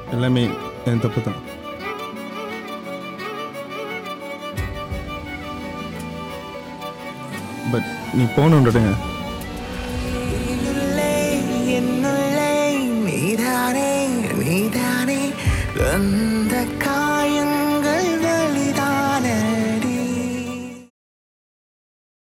எல்லாமே என் தப்பு தான். பட் நீ போகணுன்றதுங்க. நீதானே நீதானே அந்த